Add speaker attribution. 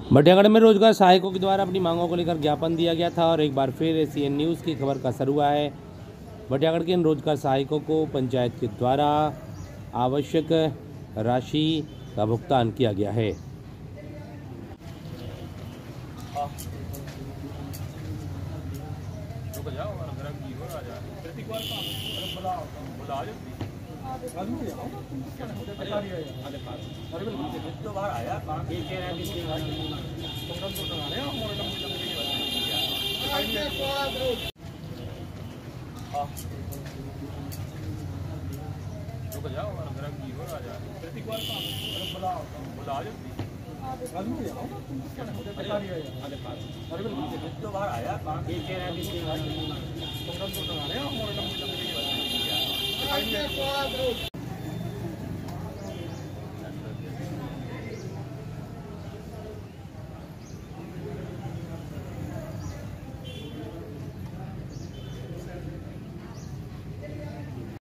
Speaker 1: भटियागढ़ में रोजगार सहायकों के द्वारा अपनी मांगों को लेकर ज्ञापन दिया गया था और एक बार फिर एसीएन न्यूज़ की खबर का असर हुआ है। भटियागढ़ के इन रोजगार सहायकों को पंचायत के द्वारा आवश्यक राशि का भुगतान किया गया है।
Speaker 2: आया